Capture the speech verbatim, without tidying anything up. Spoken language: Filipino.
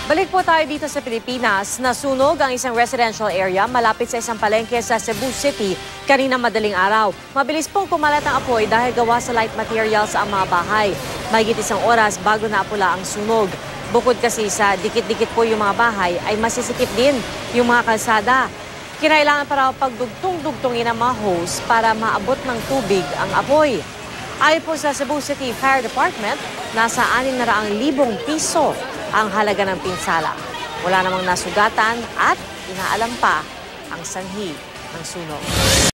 Balik po tayo dito sa Pilipinas. Nasunog ang isang residential area malapit sa isang palengke sa Cebu City kanina madaling araw. Mabilis pong kumalat ang apoy dahil gawa sa light materials ang mga bahay. Mahigit isang oras bago naapula ang sunog. Bukod kasi sa dikit-dikit po yung mga bahay, ay masisikip din yung mga kalsada. Kinailangan para pagdugtong-dugtongin ang mga hose para maabot ng tubig ang apoy. Ayon po sa Cebu City Fire Department, nasa anim na raang libong piso ang halaga ng pinsala. Wala namang nasugatan at inaalam pa ang sanhi ng sunog.